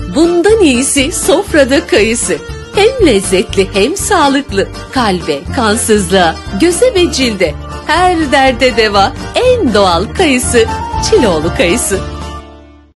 Bundan iyisi sofrada kayısı. Hem lezzetli hem sağlıklı. Kalbe, kansızlığa, göze ve cilde. Her derde deva en doğal kayısı. Çiloğlu kayısı.